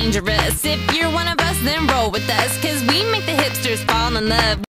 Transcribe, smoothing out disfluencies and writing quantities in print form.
dangerous. If you're one of us, then roll with us, 'cause we make the hipsters fall in love.